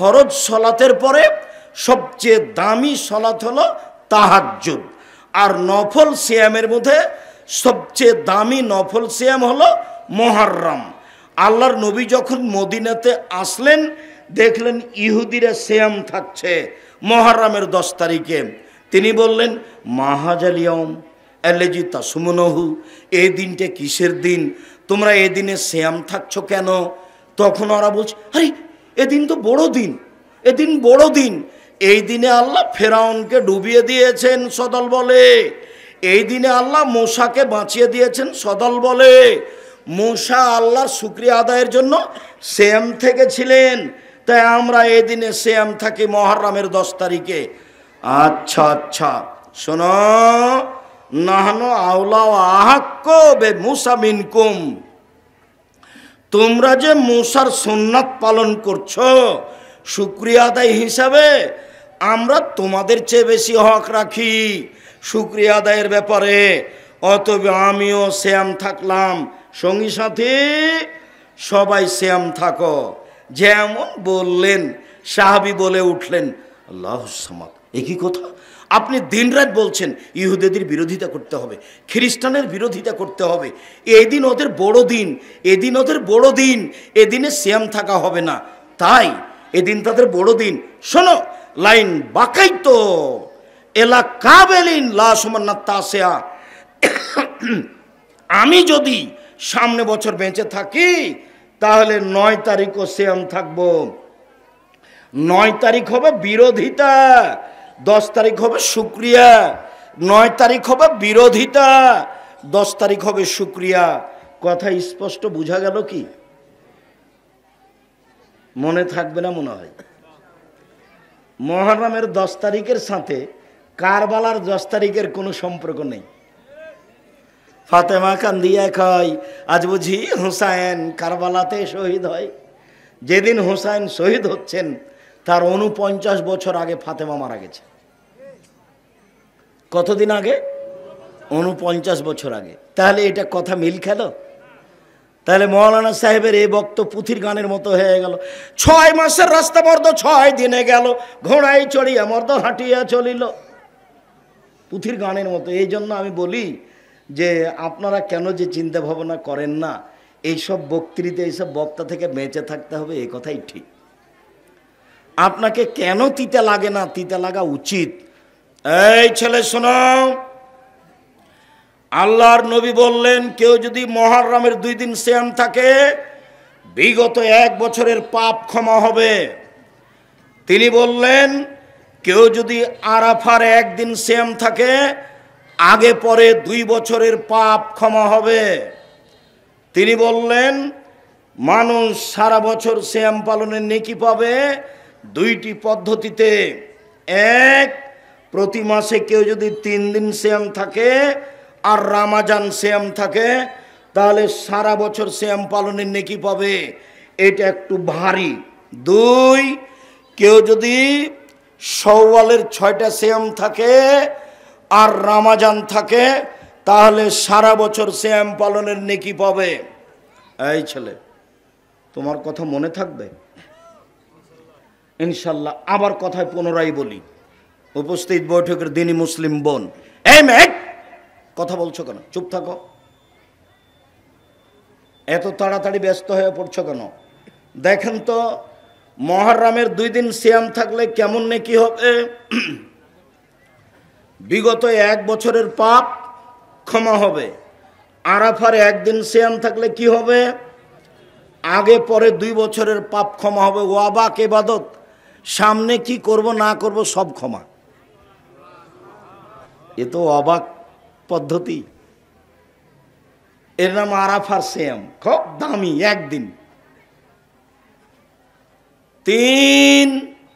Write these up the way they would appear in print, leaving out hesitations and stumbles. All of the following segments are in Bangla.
ফরজ সলাতের পরে সবচেয়ে দামি সলাত হলো তাহাজ্জুদ, আর নফল সিয়ামের মধ্যে সবচেয়ে দামি নফল সিয়াম হলো মুহররম। আল্লাহর নবী যখন মদিনাতে আসলেন দেখলেন ইহুদিরা সিয়াম থাকছে মুহররমের 10 তারিখে। তিনি বললেন মাহাজাল ইয়াউম আল্লাযী তাসুমুনহু, এই দিনটা কিসের দিন, তোমরা এই দিনে সিয়াম থাকছো কেন? তখন ওরা বলছে আরে এদিন তো বড় দিন, এদিন বড় দিন। এই দিনে আল্লাহ ফেরাউনকে ডুবিয়ে দিয়েছেন সদল বলে, এই দিনে আল্লাহ মূসাকে বাঁচিয়ে দিয়েছেন সদল বলে। মূসা আল্লাহর শুকরিয়া আদায়ের জন্য সিয়াম থেকেছিলেন, তাই আমরা এই দিনে সিয়াম থাকি মুহররমের 10 তারিখে। আচ্ছা আচ্ছা শোনো, নাহনু আওলা ওয়া আহাক্কু বিমূসা মিনকুম, তোমরা যে মূসার সুন্নাত পালন করছো শুকরিয়া আদায় হিসাবে, আমরা তোমাদের চেয়ে বেশি হক রাখি শুকরিয়া আদায়ের ব্যাপারে। অতএব আমিও সিয়াম থাকলাম, সঙ্গী সাথী সবাই সিয়াম থাকো। যেমন বললেন সাহাবী বলে উঠলেন আল্লাহুস সামাদ। একই কথা আপনি দিনরাত বলছেন ইহুদিদের বিরোধিতা করতে হবে, খ্রিস্টানের বিরোধিতা করতে হবে, এই দিন ওদের বড় দিন, এদিন ওদের বড় দিন, এদিনে সিয়াম থাকা হবে না, তাই এদিন তাদের বড় দিন। শোনো, লাইন বাকাইতো এলা কাবেলিন লা সুমান্না তাসিয়া, আমি যদি সামনে বছর বেঁচে থাকি তাহলে 9 তারিখও সিয়াম থাকবো। 9 তারিখ হবে বিরোধিতা, 10 তারিখ হবে শুকরিয়া। 9 তারিখ হবে বিরোধিতা, 10 তারিখ হবে শুকরিয়া। কথা স্পষ্ট বোঝা গেল কি? মনে থাকবে না মনে হয়? মুহররমের 10 তারিখের সাথে কারবালার 10 তারিখের কোনো সম্পর্ক নেই। ফাতেমা কান্দিয়া কয় আজ বুঝি হুসাইন কারবালাতে শহীদ হয়। যেদিন হুসাইন শহীদ হচ্ছেন তার 49 বছর আগে ফাতেমা মারা গেছে। কতদিন আগে? 49 বছর আগে। তাহলে এটা কথা মিল খেল? তাহলে মৌলানা সাহেবের এই বক্তব্য পুথির গানের মতো হয়ে গেল। 6 মাসের রাস্তা মর্দ 6 দিনে গেল, ঘোড়ায় চড়িয়া মর্দ হাঁটিয়া চলিল, পুথির গানের মতো। এই জন্য আমি বলি যে আপনারা কেন যে চিন্তা ভাবনা করেন না, এইসব বক্তৃতা এইসব বক্তা থেকে বেঁচে থাকতে হবে, এই কথাই ঠিক। আপনাকে কেন তিতা লাগে না, তিতা লাগা উচিত। এই ছেলে শোনো, আল্লাহর নবী বললেন কেউ যদি মুহররমের 2 দিন সিয়াম থাকে বিগত 1 বছরের পাপ ক্ষমা হবে। তিনি বললেন কেউ যদি আরাফার 1 দিন সিয়াম থাকে আগে পরে 2 বছরের পাপ ক্ষমা হবে। তিনি বললেন মানুষ সারা বছর সিয়াম পালনের নেকি পাবে 2টি পদ্ধতিতে। এক, প্রতি মাসে কেউ যদি 3 দিন সিয়াম থাকে আর রমজান সিয়াম থাকে তাহলে সারা বছর সিয়াম পালনের নেকি পাবে, এটা একটু ভারী। 2, কেউ যদি শাওয়ালের 6টা সিয়াম থাকে আর রমজান থাকে তাহলে সারা বছর সিয়াম পালনের নেকি পাবে। এই ছেলে, তোমার কথা মনে থাকবে ইনশাল্লাহ। আবার কথায় পুনরায় বলি, উপস্থিত বৈঠকের দিনী মুসলিম বোন, এই মেয়ে কথা বলছো কেন? চুপ থাকো। এত তাড়াতাড়ি ব্যস্ত হয়ে পড়ছো কেন? দেখেন তো মুহররমের 2 দিন সিয়াম থাকলে কেমন নেকি হবে। বিগত 1 বছরের পাপ ক্ষমা হবে। আরাফার 1 দিন সিয়াম থাকলে কি হবে? আগে পরে 2 বছরের পাপ ক্ষমা হবে। ওয়াবাক ইবাদত, সামনে কি করব না করব সব ক্ষমা। এ তো অবাক পদ্ধতি। এর নাম আরাফার সিয়াম, খুব দামি 1 দিন। 3,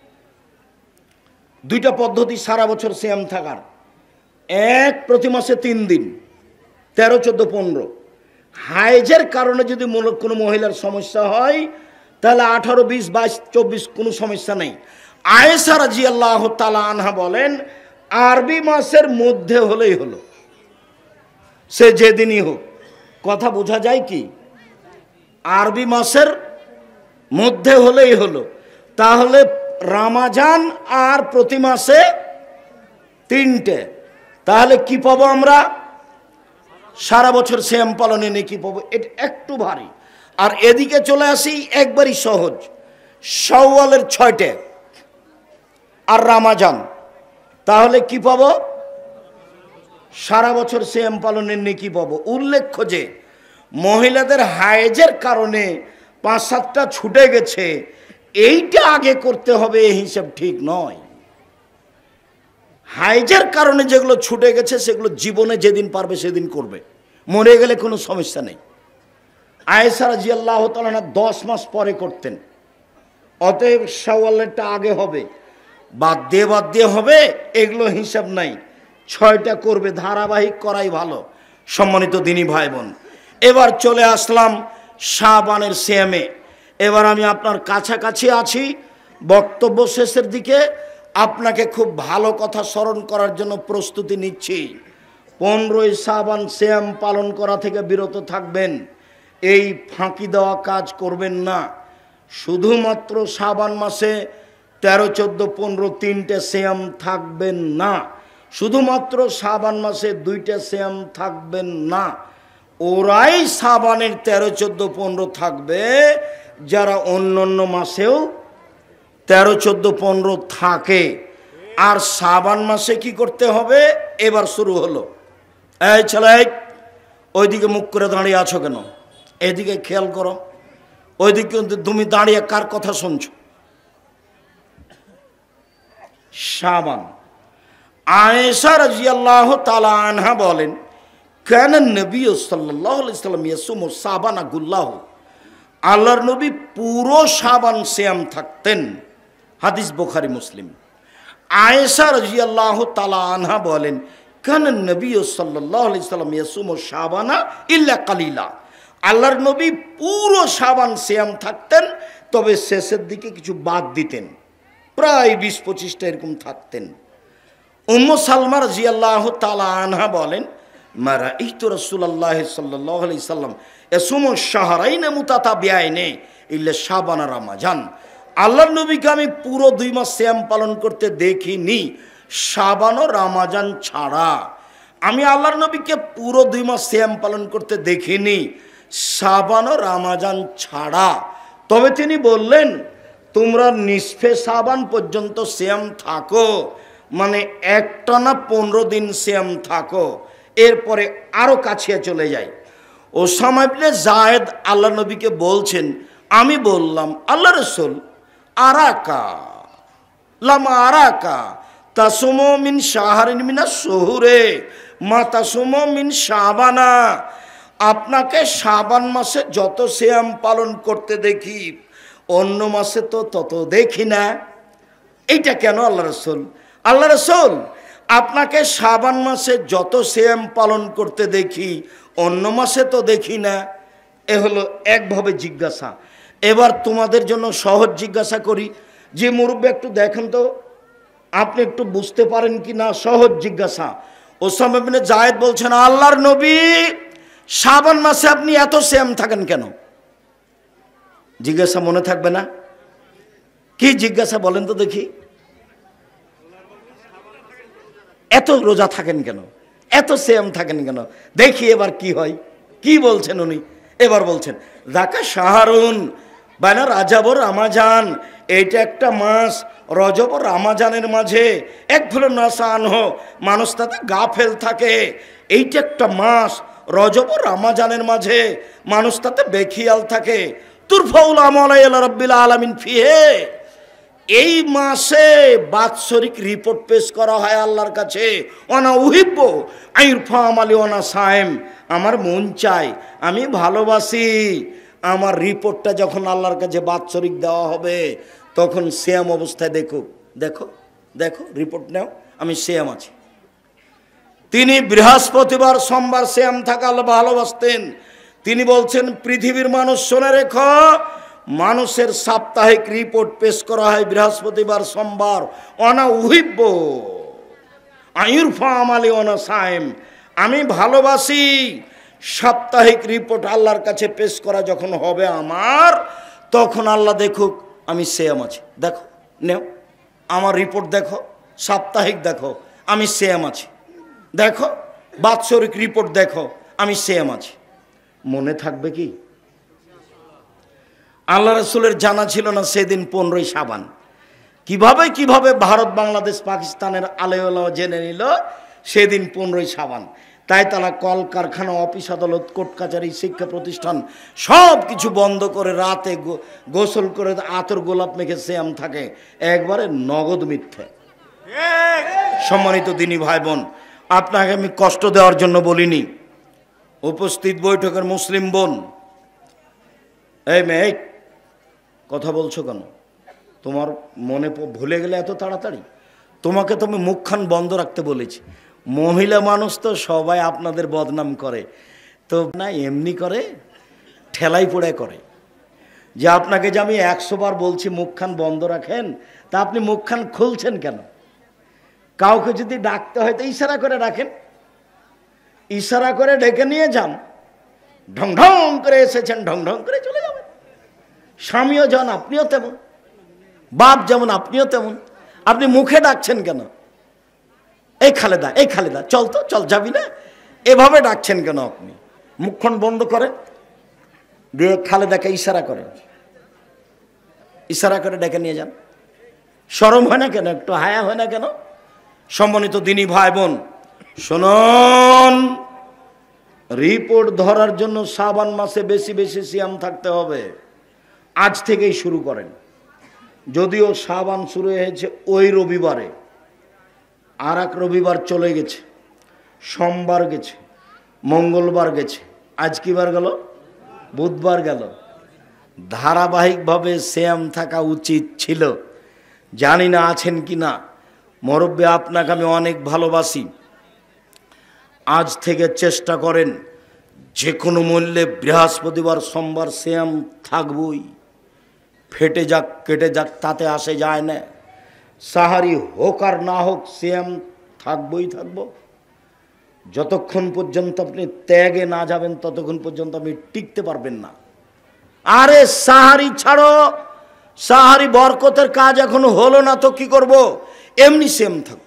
2টা পদ্ধতি সারা বছর সিয়াম থাকার। 1, প্রতি মাসে 3 দিন, 13, 14, 15। হাইজের কারণে যদি কোনো মহিলার সমস্যা হয় তাহলে 18, 20, 22, 24 কোনো সমস্যা নেই। আয়েশা রাদিয়াল্লাহু তাআলা আনহা বলেন আরবি মাসের মধ্যে হলেই হলো, সে যেদিনই হোক। কথা বোঝা যায় কি? আরবি মাসের মধ্যে হলেই হলো। তাহলে রমজান আর প্রতি মাসে 3টে, তাহলে কি পাবো আমরা? সারা বছর সিয়াম পালনে নেকি পাবো। এটা একটু ভারী। আর এদিকে চলে আসি, একবারই সহজ, শাওয়ালের 6টে আর রমজান, তাহলে কি পাবো? সারা বছর সিয়াম পালনের নেকি পাবো। উল্লেখ্য যে মহিলাদের হায়েজের কারণে 5-7টা ছুটে গেছে, এইটা আগে করতে হবে এই হিসাব ঠিক নয়। হায়েজের কারণে যেগুলো ছুটে গেছে সেগুলো জীবনে যেদিন পারবে সেদিন করবে, মরে গেলে কোনো সমস্যা নেই। আয়েশা রাদিয়াল্লাহু তাআলা 10 মাস পরে করতেন, অতএব শাওয়ালেরটা আগে হবে, বাদ দিয়ে হবে এগুলো হিসাব নাই, 6টা করবে, ধারাবাহিক করাই ভালো। সম্মানিত দিনী ভাই বোন, এবার চলে আসলাম শাবানের সিয়ামে। এবার আমি আপনার কাছাকাছি আছি, বক্তব্য শেষের দিকে। আপনাকে খুব ভালো কথা স্মরণ করার জন্য প্রস্তুতি নিচ্ছি। 15ই শাবান সিয়াম পালন করা থেকে বিরত থাকবেন, এই ফাঁকি দেওয়া কাজ করবেন না। শুধুমাত্র শাবান মাসে 13, 14, 15 3টে সিয়াম থাকবেন না, শুধুমাত্র শাবান মাসে 2টে সিয়াম থাকবেন না। ওরাই শাবানের 13, 14, 15 থাকবে যারা অন্য মাসেও 13, 14, 15 থাকে। আর শাবান মাসে কি করতে হবে? এবার শুরু হলো। এই ছেলে, ওইদিকে মুখ করে দাঁড়িয়ে আছো কেন? এদিকে খেয়াল করো। ওইদিকে তুমি দাঁড়িয়ে কার কথা শুনছো? শাবান। আয়েশা রাদিয়াল্লাহু তাআলা আনহা বলেন, কানা নবী সাল্লাল্লাহু আলাইহি সাল্লাম ইয়াসুমু শাবানা কুল্লাহু, আল্লাহর নবী পুরো শাবান সিয়াম থাকতেন। হাদিস বুখারী মুসলিম। আয়েশা রাদিয়াল্লাহু তাআলা আনহা বলেন, কানা নবী সাল্লাল্লাহু আলাইহি সাল্লাম ইয়াসুমু শাবানা ইল্লা কালিলা, আল্লাহর নবী পুরো শাবান সিয়াম থাকতেন, তবে শেষের দিকে কিছু বাদ দিতেন, প্রায় 20-25টা এরকম থাকতেন। উম্মু সালমা রাদিয়াল্লাহু তাআলা আনহা বলেন, মা রাআইতু রাসূলুল্লাহ সাল্লাল্লাহু আলাইহি সাল্লাম ইয়াসুমু শাহরাইন মুতাতাবিআইন ইল্লা শাবান আর রমজান, আল্লাহর নবীকে আমি পুরো 2 মাস সিয়াম পালন করতে দেখিনি, শাবান ও রমজান ছাড়া। আমি আল্লাহর নবীকে পুরো 2 মাস সিয়াম পালন করতে দেখিনি, শাবান ও রমজান ছাড়া। তবে তিনি বললেন, তোমরা নিসফে শাবান পর্যন্ত সিয়াম থাকো, মানে একটানা 15 দিন সিয়াম থাকো, এরপরে আরো কাছে চলে যায়। ওসামা ইবনে যায়েদ আল্লাহ নবীকে বলছেন, আমি বললাম, আল্লাহ রাসূল, আরাকা লামা আরাকা তাসুমু মিন শাহরিন মিনাস শুহুরে মা তাসুমু মিন শাবানা, আপনাকে শাবান মাসে যত সিয়াম পালন করতে দেখি অন্য মাসে তো তত দেখি না। এইটা কেন আল্লাহ রাসূল? আল্লাহ রাসূল, আপনাকে শাবান মাসে যত সিয়াম পালন করতে দেখি অন্য মাসে তো দেখি না। এ হলো একভাবে জিজ্ঞাসা। এবার তোমাদের জন্য সহজ জিজ্ঞাসা করি, যে মুরব্বী একটু দেখেন তো আপনি একটু বুঝতে পারেন কি না। সহজ জিজ্ঞাসা। ওসামা ইবনে যায়েদ বলছেন, আল্লাহর নবী শাবান মাসে আপনি এত সিয়াম থাকেন কেন? জিজ্ঞাসা মনে থাকবে না? কি জিজ্ঞাসা বলেন তো দেখি। এত রোজা থাকেন কেন, এত সিয়াম থাকেন কেন, দেখি এবার কি হয়। কি বলছেন উনি? এবার বলছেন, যাকা শাহরুন বাইনা রাজাব ও রমজান, এইটা একটা মাস, রজব ও রমজানের মাঝে এক ভুলো নাসান হো, মানুষ তাতে গাফেল থাকে। এইটা একটা মাস, রজব ও রমজানের মাঝে মানুষ তাতে বেখিয়াল থাকে। তুরফাউল আমাল ইলা রাব্বিল আলামিন ফিহে, এই মাসে বাৎসরিক রিপোর্ট পেশ করা হয় আল্লাহর কাছে। অনা উহিব্ব আইরফা আমালি অনা সায়েম, আমার মন চায়, আমি ভালোবাসি আমার রিপোর্টটা যখন আল্লাহর কাছে বাৎসরিক দেওয়া হবে তখন সিয়াম অবস্থায় দেখো দেখো দেখো রিপোর্ট নাও, আমি সিয়াম আছি। তিনি বৃহস্পতিবার সোমবার সিয়াম থাকা ভালোবাসতেন। তিনি বলছেন, পৃথিবীর মানুষ শুনে রেখো, মানুষের সাপ্তাহিক রিপোর্ট পেশ করা হয় বৃহস্পতিবার সোমবার। অনা উহিব্ব আইরফা আমালি অনা সায়েম, আমি ভালোবাসি সাপ্তাহিক রিপোর্ট আল্লাহর কাছে পেশ করা যখন হবে আমার, তখন আল্লাহ দেখুক আমি সিয়াম আছি, দেখো নেও আমার রিপোর্ট দেখো, সাপ্তাহিক দেখো আমি সিয়াম আছি, দেখো বাৎসরিক রিপোর্ট দেখো আমি সিয়াম আছি। মনে থাকবে কি? আল্লাহ রাসূলের জানা ছিল না সেদিন 15ই শাবান। কিভাবে ভারত বাংলাদেশ পাকিস্তানের আলেওয়ালা জেনে নিল সেদিন 15ই শাবান। তাই তারা কল কারখানা, অফিস আদালত, কোর্ট কাছারি, শিক্ষা প্রতিষ্ঠান সব কিছু বন্ধ করে রাতে গোসল করে আতর গোলাপ মেখে সিয়াম থাকে, একবারে নগদ মিথ্যে। সম্মানিত দিনী ভাই বোন, আপনাকে আমি কষ্ট দেওয়ার জন্য বলিনি। উপস্থিত বৈঠকের মুসলিম বোন, এই মেয়ে কথা বলছো কেন? তোমার মনে ভুলে গেলে এত তাড়াতাড়ি? তোমাকে তো আমি মুখখান বন্ধ রাখতে বলেছি। মহিলা মানুষ তো সবাই আপনাদের বদনাম করে, তো না এমনি করে ঠেলাই পোড়াই করে। যে আপনাকে যে আমি 100 বার বলছি মুখখান বন্ধ রাখেন, তা আপনি মুখখান খুলছেন কেন? কাউকে যদি ডাকতে হয় তো ইশারা করে রাখেন, ইশারা করে ডেকে নিয়ে যান। ঢং ঢং করে এসেছেন, ঢং ঢং করে চলে যাবেন। স্বামীও যেমন আপনিও তেমন, বাপ যেমন আপনিও তেমন। আপনি মুখে ডাকছেন কেন? এই খালেদা, এই খালেদা, চল তো চল, যাবি না? এভাবে ডাকছেন কেন আপনি? মুখখন বন্ধ করেন, দিয়ে খালেদাকে ইশারা করেন, ইশারা করে ডেকে নিয়ে যান। শরম হয় না কেন? একটু হায়া হয় না কেন? সম্মানিত দিনী ভাই বোন শুনুন, রিপোর্ট ধরার জন্য শাবান মাসে বেশি বেশি সিয়াম থাকতে হবে। আজ থেকেই শুরু করেন। যদিও শাবান শুরু হয়েছে ওই রবিবারে, আর এক রবিবার চলে গেছে, সোমবার গেছে, মঙ্গলবার গেছে, আজ কি বার গেল? বুধবার গেল। ধারাবাহিকভাবে সিয়াম থাকা উচিত ছিল। জানি না আছেন কি না। মুরব্বী, আপনাকে আমি অনেক ভালোবাসি। আজ থেকে চেষ্টা করেন যে কোনো মূল্যে বৃহস্পতিবার সোমবার সিয়াম থাকবই। ফেটে যাক কেটে যাক তাতে আসে যায় না। সাহারি হোক আর না হোক সিয়াম থাকবই থাকবো। যতক্ষণ পর্যন্ত আপনি ত্যাগে না যাবেন ততক্ষণ পর্যন্ত আপনি টিকতে পারবেন না। আরে সাহারি ছাড়ো, সাহারি বরকতের কাজ এখনো হলো না তো কি করব? এমনি সিয়াম থাকবো।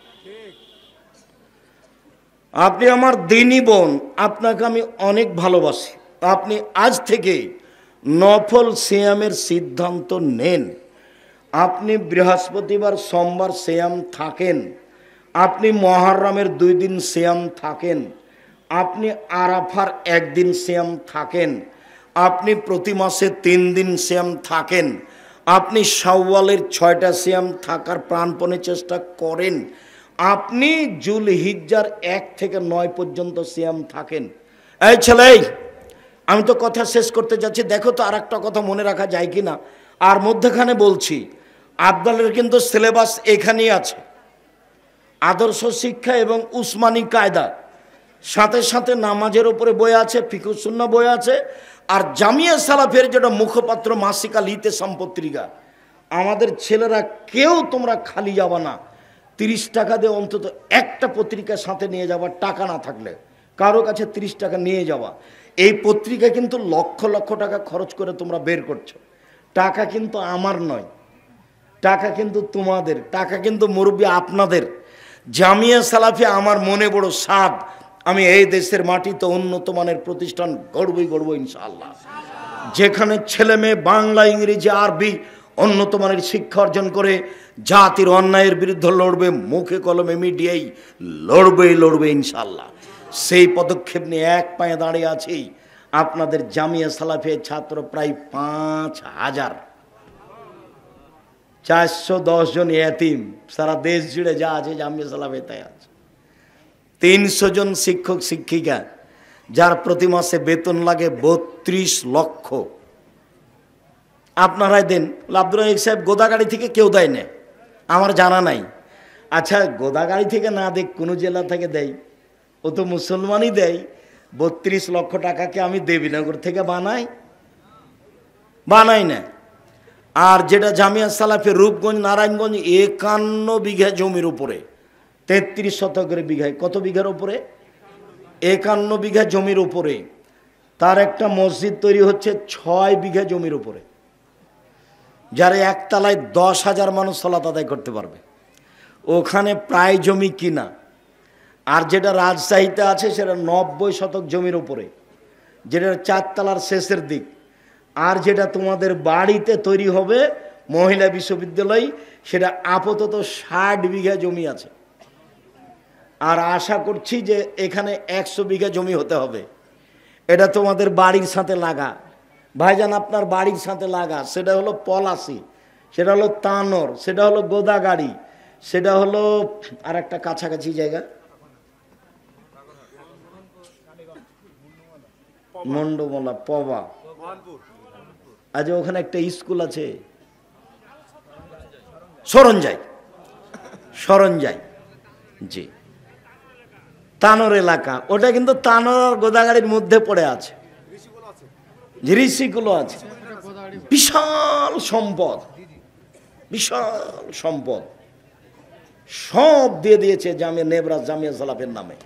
আপনি আমার দিনী বোন, আপনাকে আমি অনেক ভালোবাসি। আপনি আজ থেকে নফল সিয়ামের সিদ্ধান্ত নেন। আপনি বৃহস্পতিবার সোমবার সিয়াম থাকেন, আপনি মুহররমের 2 দিন সিয়াম থাকেন, আপনি আরাফার 1 দিন সিয়াম থাকেন, আপনি প্রতি মাসে 3 দিন সিয়াম থাকেন, আপনি শাওয়ালের 6টা সিয়াম থাকার প্রাণপণে চেষ্টা করেন, আপনি জুলহিজ্জার 1 থেকে 9 পর্যন্ত সিয়াম থাকেন। এই ছেলে, আমি তো কথা শেষ করতে যাচ্ছি, দেখো তো আর একটা কথা মনে রাখা যায় কি না। আর মধ্যখানে বলছি, আবদালের কিন্তু সিলেবাস এখানেই আছে, আদর্শ শিক্ষা এবং উসমানী কায়দা, সাথে সাথে নামাজের উপরে বই আছে, ফিকহ সুন্নাহ বই আছে, আর জামিয়া সালাফের যেটা মুখপাত্র মাসিকা লিতে সম্পত্রিকা। আমাদের ছেলেরা কেউ তোমরা খালি যাবা না। 30 টাকা দিয়ে অন্তত একটা পত্রিকা সাথে নিয়ে যাবা, টাকা না থাকলে কারো কাছে 30 টাকা নিয়ে যাওয়া। এই পত্রিকা কিন্তু লক্ষ লক্ষ টাকা খরচ করে তোমরা বের করছো। টাকা কিন্তু আমার নয়, টাকা কিন্তু তোমাদের, টাকা কিন্তু মুরব্বী আপনাদের। জামিয়া সালাফি আমার মনে বড় সাধ, আমি এই দেশের মাটিতে উন্নত মানের প্রতিষ্ঠান গড়বই ইনশাআল্লাহ, যেখানে ছেলে মেয়ে বাংলা, ইংরেজি, আরবি উন্নত মানের শিক্ষা অর্জন করে জাতির অন্যায়ের বিরুদ্ধে লড়বে, মুখে কলমে মিডিয়াই লড়বে ইনশাআল্লাহ। সেই পদক্ষেপ নিয়ে এক পায়ে দাঁড়িয়ে আছি। আপনাদের জামিয়া সালাফির ছাত্র প্রায় 5000, 410 জন এতিম, সারা দেশ জুড়ে যা আছে জামিয়া সালাফি তাই আছে। 300 জন শিক্ষক শিক্ষিকা, যার প্রতি মাসে বেতন লাগে 32 লক্ষ। আপনারাই দেন। আব্দুর রাজ্জাক সাহেব গোদাগাড়ি থেকে কেউ দেয় না, আমার জানা নাই। আচ্ছা, গোদাগাড়ি থেকে না দেখ, কোনো জেলা থেকে দেয়, ও তো মুসলমানই দেয়। 32 লক্ষ টাকাকে আমি দেবীনগর থেকে বানাই না। আর যেটা জামিয়া সালাফি রূপগঞ্জ, নারায়ণগঞ্জ, 51 বিঘা জমির উপরে, 33 শতকের বিঘায়, কত বিঘার উপরে? 51 বিঘা জমির উপরে তার একটা মসজিদ তৈরি হচ্ছে 6 বিঘা জমির উপরে। যারা একতলায় 10,000 মানুষ সালাত আদায় করতে পারবে, ওখানে প্রায় জমি কিনা। আর যেটা রাজশাহীতে আছে সেটা 90 শতক জমির উপরে, যেটা 4 তলার শেষের দিক। আর যেটা তোমাদের বাড়িতে তৈরি হবে মহিলা বিশ্ববিদ্যালয়, সেটা আপাতত 60 বিঘা জমি আছে। আর আশা করছি যে এখানে 100 বিঘা জমি হতে হবে। এটা তোমাদের বাড়ির সাথে লাগা ভাইজান, আপনার বাড়ির সাথে লাগা। সেটা হলো পলাশি, সেটা হলো তানোর, সেটা হলো গোদাগাড়ি, সেটা হলো আর একটা কাছাকাছি জায়গা মন্ডমলা পবা। আজ ওখানে একটা স্কুল আছে সরঞ্জাই, সরঞ্জাই জি, তানোর এলাকা। ওটা কিন্তু তানোর আর গোদাগাড়ির মধ্যে পড়ে আছে, ঋষিগুলো আছে। বিশাল সম্পদ, বিশাল সম্পদ সব দিয়ে দিয়েছে জামিয়া নেবরাজ, জামিয়া সালাফের নামে।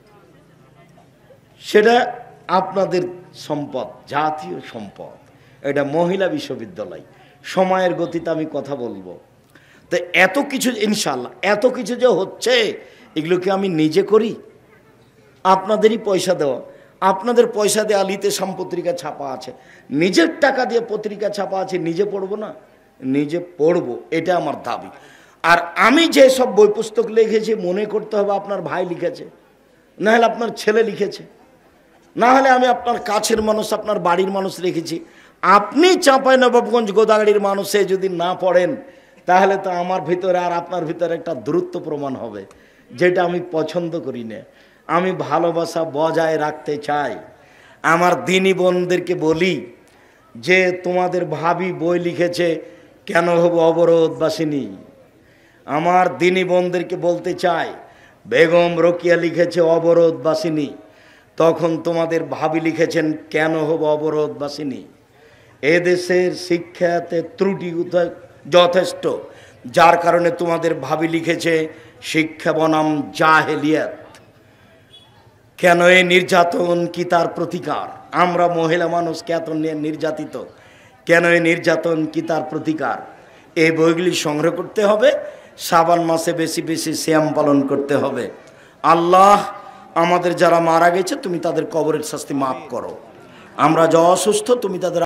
সেটা আপনাদের সম্পদ, জাতীয় সম্পদ। এটা মহিলা বিশ্ববিদ্যালয়। সময়ের গতিতে আমি কথা বলবো। তো এত কিছু ইনশাল্লাহ, এত কিছু যে হচ্ছে, এগুলোকে আমি নিজে করি, আপনাদেরই পয়সা দেওয়া। আপনাদের পয়সা দিয়ে আলিতে সাম পত্রিকা ছাপা আছে, নিজের টাকা দিয়ে পত্রিকা ছাপা আছে, নিজে পড়বো না? নিজে পড়বো, এটা আমার দাবি। আর আমি যে সব বই পুস্তক লিখেছি, মনে করতে হবে আপনার ভাই লিখেছে, না হলে আপনার ছেলে লিখেছে, না হলে আমি আপনার কাছের মানুষ, আপনার বাড়ির মানুষ লিখেছি। আপনি চাঁপাইনবাবগঞ্জ গোদাগাড়ির মানুষে যদি না পড়েন, তাহলে তো আমার ভিতরে আর আপনার ভিতরে একটা দূরত্ব প্রমাণ হবে, যেটা আমি পছন্দ করি না। আমি ভালোবাসা বজায় রাখতে চাই। আমার দিনী বোনদেরকে বলি যে তোমাদের ভাবি বই লিখেছে, কেন হব অবরোধবাসিনী। আমার দিনী বোনদেরকে বলতে চাই, বেগম রোকিয়া লিখেছে অবরোধবাসিনী, তখন তোমাদের ভাবি লিখেছেন কেন হব অবরোধবাসিনী। এদেশের শিক্ষাতে ত্রুটি যথেষ্ট, যার কারণে তোমাদের ভাবি লিখেছে শিক্ষা বনাম জাহেলিয়াত। কেন এই নির্যাতন কি তার প্রতিকার? আমরা মহিলা মানুষ এত নির্যাতিত, কেন এই নির্যাতন কি তার প্রতিকার? এই বইগুলি সংগ্রহ করতে হবে। শ্রাবণ মাসে বেশি বেশি সিয়াম পালন করতে হবে। আল্লাহ আমাদের যারা মারা গেছে, তুমি তাদের কবরের শাস্তি মাফ করো। আমরা যা অসুস্থ, তুমি তাদের